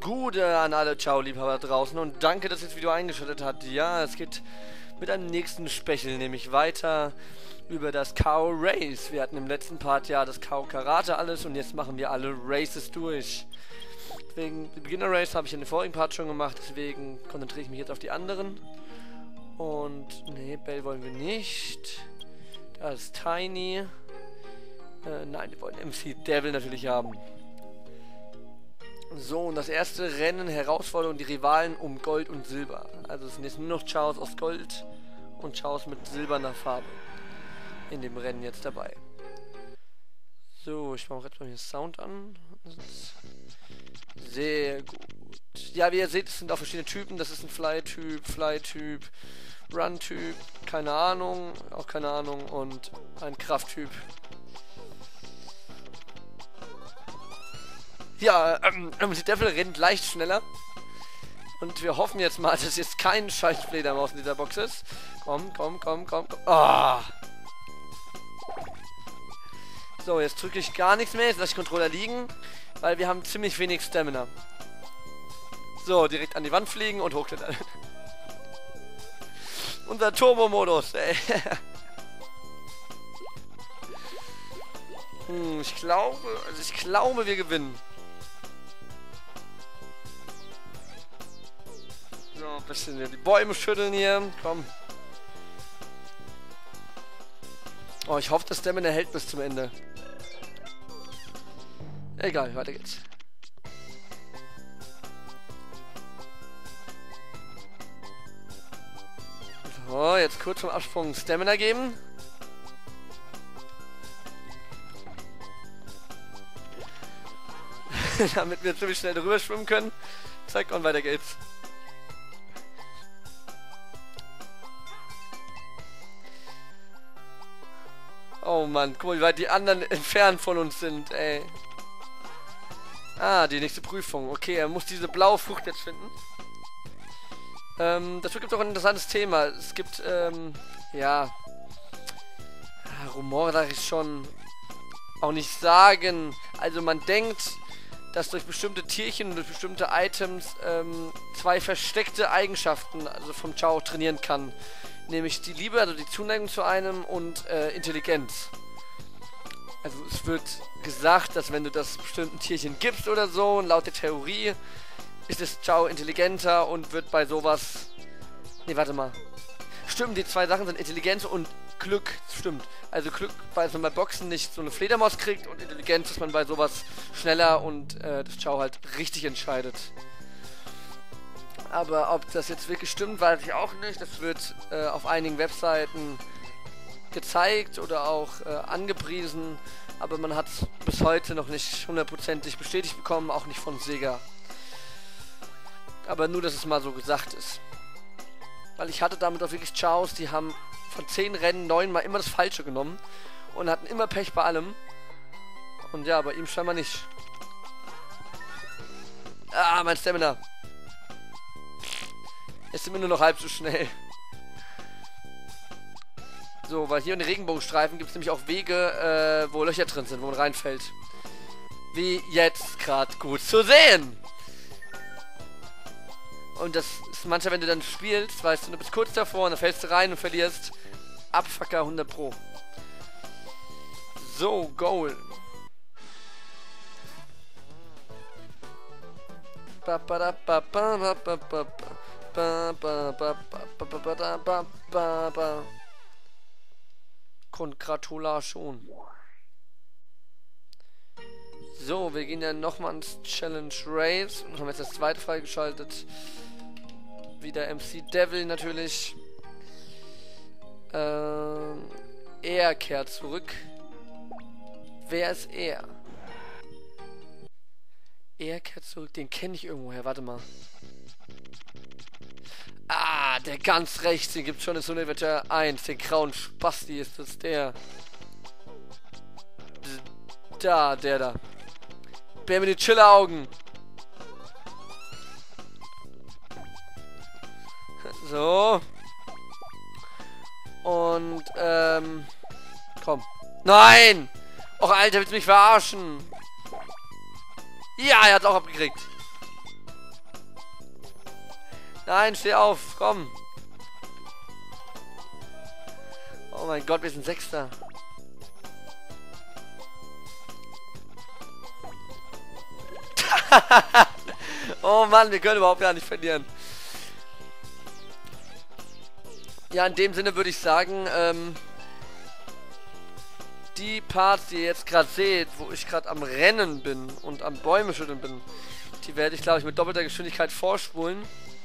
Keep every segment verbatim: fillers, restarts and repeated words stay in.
Gute an alle Ciao-Liebhaber draußen und danke, dass ihr das Video eingeschaltet habt. Ja, es geht mit einem nächsten Special, nämlich weiter über das K O Race. Wir hatten im letzten Part ja das K O Karate alles und jetzt machen wir alle Races durch. Wegen Beginner Race habe ich in den vorigen Part schon gemacht, deswegen konzentriere ich mich jetzt auf die anderen. Und, nee, Bell wollen wir nicht. Da ist Tiny. Äh, nein, wir wollen M C Devil natürlich haben. So, und das erste Rennen, Herausforderung, die Rivalen um Gold und Silber. Also es sind jetzt nur noch Chaos aus Gold und Chaos mit silberner Farbe in dem Rennen jetzt dabei. So, ich mache jetzt mal hier Sound an. Sehr gut. Ja, wie ihr seht, es sind auch verschiedene Typen. Das ist ein Fly-Typ, Fly-Typ, Run-Typ, keine Ahnung, auch keine Ahnung, und ein Kraft-Typ. Ja, ähm, die Devil rennt leicht schneller. Und wir hoffen jetzt mal, dass jetzt kein scheiß Fledermaus in dieser Box ist. Komm, komm, komm, komm, komm. Ah! So, jetzt drücke ich gar nichts mehr. Jetzt lasse ich Controller liegen, weil wir haben ziemlich wenig Stamina. So, direkt an die Wand fliegen und hochklettern. Unser Turbo-Modus, ey. hm, ich glaube, also ich glaube, wir gewinnen. So, ein bisschen die Bäume schütteln hier. Komm. Oh, ich hoffe, dass Stamina hält bis zum Ende. Egal, weiter geht's. So, jetzt kurz vom Absprung Stamina geben. Damit wir ziemlich schnell drüber schwimmen können. Zack, und weiter geht's. Oh Mann, guck mal, wie weit die anderen entfernt von uns sind, ey. Ah, die nächste Prüfung. Okay, er muss diese blaue Frucht jetzt finden. Ähm, dazu gibt es auch ein interessantes Thema. Es gibt, ähm, ja... ja Rumore darf ich schon auch nicht sagen. Also man denkt, dass durch bestimmte Tierchen und durch bestimmte Items ähm, zwei versteckte Eigenschaften also vom Chao trainieren kann. Nämlich die Liebe, also die Zuneigung zu einem, und äh, Intelligenz. Also es wird gesagt, dass wenn du das bestimmten Tierchen gibst oder so, und laut der Theorie ist das Chao intelligenter und wird bei sowas... Ne, warte mal. Stimmt, die zwei Sachen sind Intelligenz und Glück. Stimmt. Also Glück, weil man bei Boxen nicht so eine Fledermaus kriegt, und Intelligenz, dass man bei sowas schneller und äh, das Chao halt richtig entscheidet. Aber ob das jetzt wirklich stimmt, weiß ich auch nicht. Das wird äh, auf einigen Webseiten gezeigt oder auch äh, angepriesen. Aber man hat es bis heute noch nicht hundertprozentig bestätigt bekommen, auch nicht von Sega. Aber nur, dass es mal so gesagt ist. Weil ich hatte damit auch wirklich Chaos, die haben von zehn Rennen neun mal immer das Falsche genommen und hatten immer Pech bei allem. Und ja, bei ihm scheinbar nicht. Ah, mein Stamina. Jetzt sind wir nur noch halb so schnell. So, weil hier in den Regenbogenstreifen gibt es nämlich auch Wege, äh, wo Löcher drin sind, wo man reinfällt. Wie jetzt gerade gut zu sehen. Und das ist manchmal, wenn du dann spielst, weißt du, du bist kurz davor und dann fällst du rein und verlierst. Abfucker hundert Pro. So, Goal. Ba ba da ba ba ba ba ba ba ba ba ba ba ba ba. Congratulation. So, wir gehen ja nochmal ins Challenge Race und haben jetzt das zweite freigeschaltet. Wieder M C Devil natürlich. Ähm, er kehrt zurück. Wer ist er? Er kehrt zurück. Den kenne ich irgendwoher. Warte mal. Ah, der ganz rechts. Den gibt es schon in Sonic Adventure eins. Den grauen Spasti ist das der. Da, der da. Der mit den Chiller-Augen. So. Und, ähm... komm. Nein! Och, Alter, willst du mich verarschen? Ja, er hat's auch abgekriegt. Nein, steh auf, komm. Oh mein Gott, wir sind Sechster. Oh Mann, wir können überhaupt gar nicht verlieren. Ja, in dem Sinne würde ich sagen, ähm, die Parts, die ihr jetzt gerade seht, wo ich gerade am Rennen bin und am Bäume schütteln bin, die werde ich, glaube ich, mit doppelter Geschwindigkeit vorspulen.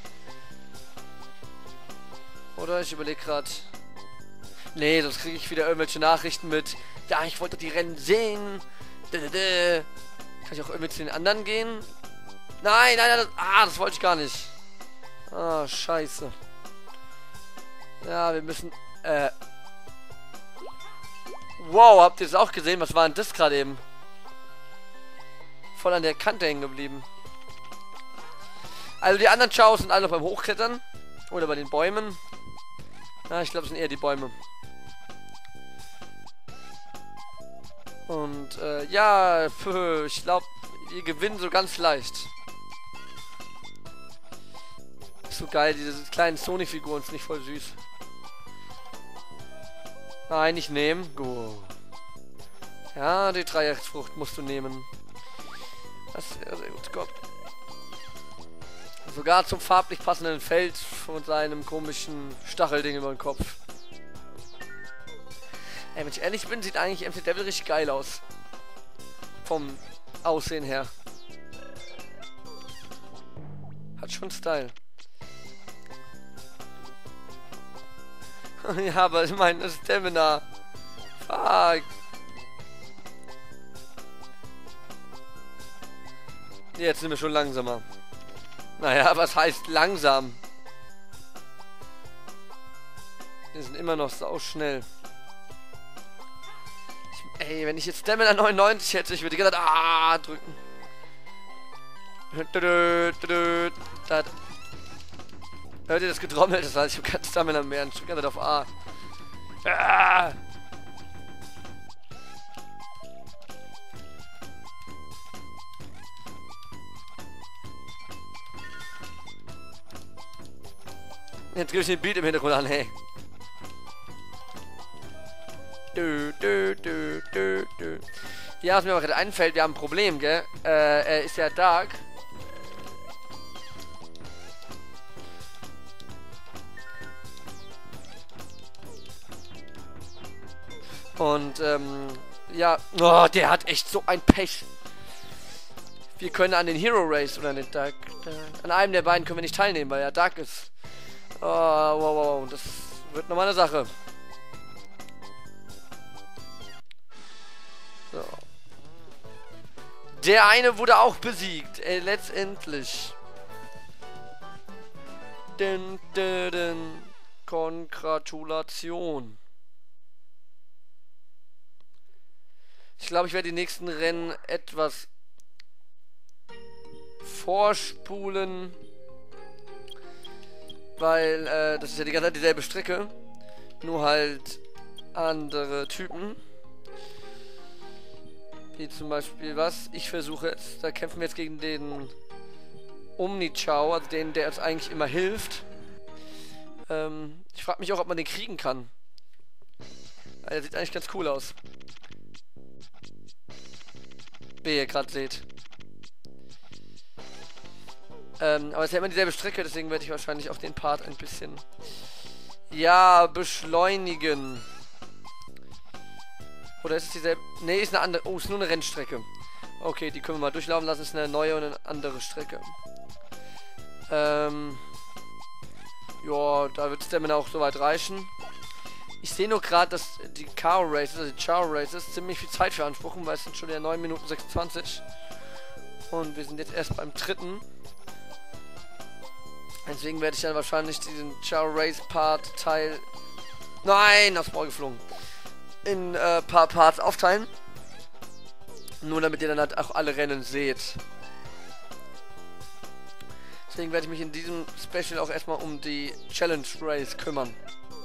Oder? Ich überlege gerade. Nee, sonst kriege ich wieder irgendwelche Nachrichten mit, ja, ich wollte die Rennen sehen. Kann ich auch irgendwie zu den anderen gehen? Nein, nein, nein, das, ah, das wollte ich gar nicht. Ah, scheiße. Ja, wir müssen, äh... Wow, habt ihr das auch gesehen? Was war denn das gerade eben? Voll an der Kante hängen geblieben. Also die anderen Chaos sind alle noch beim Hochklettern. Oder bei den Bäumen. Ja, ich glaube, es sind eher die Bäume. Und, äh, ja, pf, ich glaube, wir gewinnen so ganz leicht. Ist so geil, diese kleinen Sonic-Figuren sind nicht voll süß. Nein, nicht nehmen. Go. Ja, die Dreiecksfrucht musst du nehmen. Das wäre sehr gut. Gott. Sogar zum farblich passenden Feld von seinem komischen Stachelding über den Kopf. Ey, wenn ich ehrlich bin, sieht eigentlich M C Devil richtig geil aus. Vom Aussehen her. Hat schon Style. Ja, aber ich meine, das Stamina. Fuck. Jetzt sind wir schon langsamer. Naja, was heißt langsam? Wir sind immer noch sau schnell. Ich, ey, wenn ich jetzt Stamina neunundneunzig hätte, ich würde gerade ah drücken. Hört ihr das Getrommel? Das heißt, ich habe kein Stamina mehr. Ich drücke auf A. Ah! Jetzt gebe ich den Beat im Hintergrund an, hey. Dö, dö, dö, dö, dö. Ja, was mir aber gerade einfällt, wir haben ein Problem, gell? Äh, er ist ja Dark. Und, ähm, ja. Oh, der hat echt so ein Pech. Wir können an den Hero Race oder an den Dark. Äh, an einem der beiden können wir nicht teilnehmen, weil er Dark ist. Oh, wow, wow, das wird nochmal eine Sache. So. Der eine wurde auch besiegt, ey, letztendlich. Dün, dün, dün. Kongratulation. Ich glaube, ich werde die nächsten Rennen etwas vorspulen. Weil, äh, das ist ja die ganze Zeit dieselbe Strecke. Nur halt andere Typen. Wie zum Beispiel was? Ich versuche jetzt, da kämpfen wir jetzt gegen den Omnichao, also den, der uns eigentlich immer hilft. Ähm, ich frage mich auch, ob man den kriegen kann. Weil der sieht eigentlich ganz cool aus. Wie ihr gerade seht. Ähm, aber es ist ja immer dieselbe Strecke, deswegen werde ich wahrscheinlich auch den Part ein bisschen, ja, beschleunigen. Oder ist es dieselbe? Ne, ist eine andere. Oh, ist nur eine Rennstrecke. Okay, die können wir mal durchlaufen lassen. Ist eine neue und eine andere Strecke. Ähm. Ja, da wird Stamina auch soweit reichen. Ich sehe nur gerade, dass die Cow Races, also die Chow Races, ziemlich viel Zeit beanspruchen, weil es sind schon wieder neun Minuten sechsundzwanzig. Und wir sind jetzt erst beim dritten. Deswegen werde ich dann wahrscheinlich diesen Chow Race Part Teil. Nein, aufs Maul geflogen. In äh, paar Parts aufteilen. Nur damit ihr dann halt auch alle Rennen seht. Deswegen werde ich mich in diesem Special auch erstmal um die Challenge Race kümmern.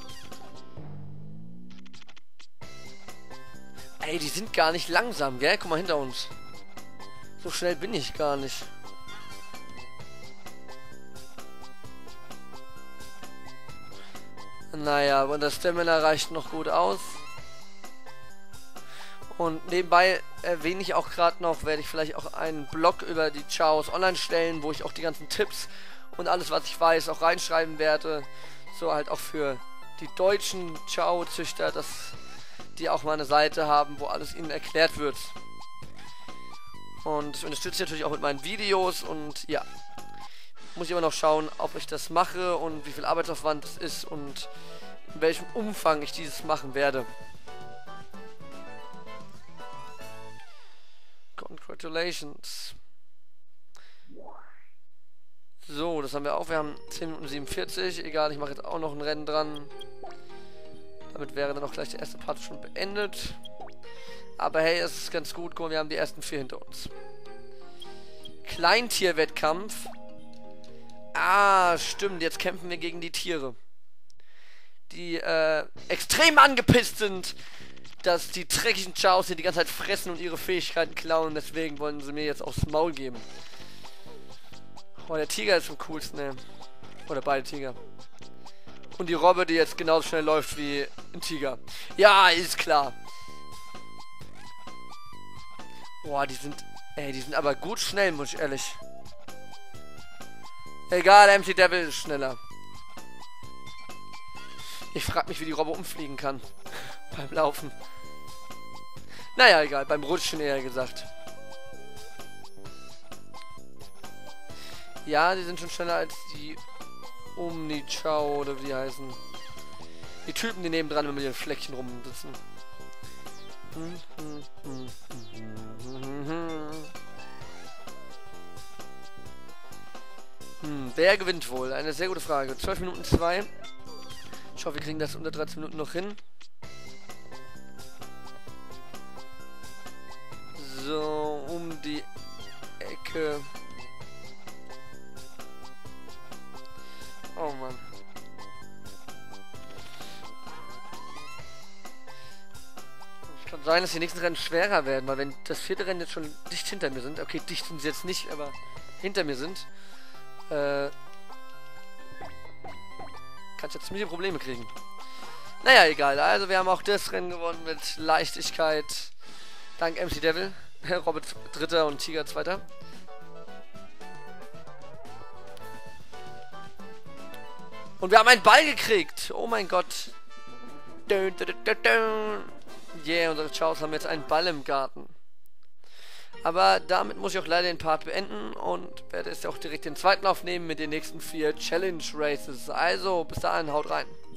Ey, die sind gar nicht langsam, gell? Guck mal hinter uns. So schnell bin ich gar nicht. Naja, aber das Stamina reicht noch gut aus. Und nebenbei erwähne ich auch gerade noch, werde ich vielleicht auch einen Blog über die Chows online stellen, wo ich auch die ganzen Tipps und alles, was ich weiß, auch reinschreiben werde. So halt auch für die deutschen Chow-Züchter, dass die auch mal eine Seite haben, wo alles ihnen erklärt wird. Und ich unterstütze natürlich auch mit meinen Videos und ja. Muss ich aber noch schauen, ob ich das mache und wie viel Arbeitsaufwand es ist und in welchem Umfang ich dieses machen werde. Congratulations. So, das haben wir auch. Wir haben zehn Minuten siebenundvierzig. Egal, ich mache jetzt auch noch ein Rennen dran. Damit wäre dann auch gleich der erste Part schon beendet. Aber hey, es ist ganz gut. Guck mal, wir haben die ersten vier hinter uns. Kleintierwettkampf. Ah, stimmt. Jetzt kämpfen wir gegen die Tiere. Die äh, extrem angepisst sind, dass die dreckigen Chows hier die ganze Zeit fressen und ihre Fähigkeiten klauen. Deswegen wollen sie mir jetzt aufs Maul geben. Oh, der Tiger ist am coolsten, ne? Oder beide Tiger. Und die Robbe, die jetzt genauso schnell läuft wie ein Tiger. Ja, ist klar. Boah, die sind... Ey, die sind aber gut schnell, muss ich ehrlich. Egal, M C Devil ist schneller. Ich frag mich, wie die Robbe umfliegen kann. Beim Laufen. Naja, egal, beim Rutschen eher gesagt. Ja, die sind schon schneller als die Omni-Chow oder wie die heißen. Die Typen, die nebendran immer mit ihren Fleckchen rumsitzen. Hm, wer gewinnt wohl? Eine sehr gute Frage. zwölf Minuten zwei. Ich hoffe, wir kriegen das unter dreizehn Minuten noch hin. So, um die Ecke. Oh Mann. Es kann sein, dass die nächsten Rennen schwerer werden, weil wenn das vierte Rennen jetzt schon dicht hinter mir sind, okay, dicht sind sie jetzt nicht, aber hinter mir sind, äh, kann ich jetzt ziemliche Probleme kriegen. Naja, egal. Also wir haben auch das Rennen gewonnen mit Leichtigkeit. Dank M C Devil. Robert Dritter und Tiger Zweiter. Und wir haben einen Ball gekriegt. Oh mein Gott. Yeah, unsere Chows haben jetzt einen Ball im Garten. Aber damit muss ich auch leider den Part beenden und werde jetzt auch direkt den zweiten aufnehmen mit den nächsten vier Challenge Races. Also, bis dahin, haut rein.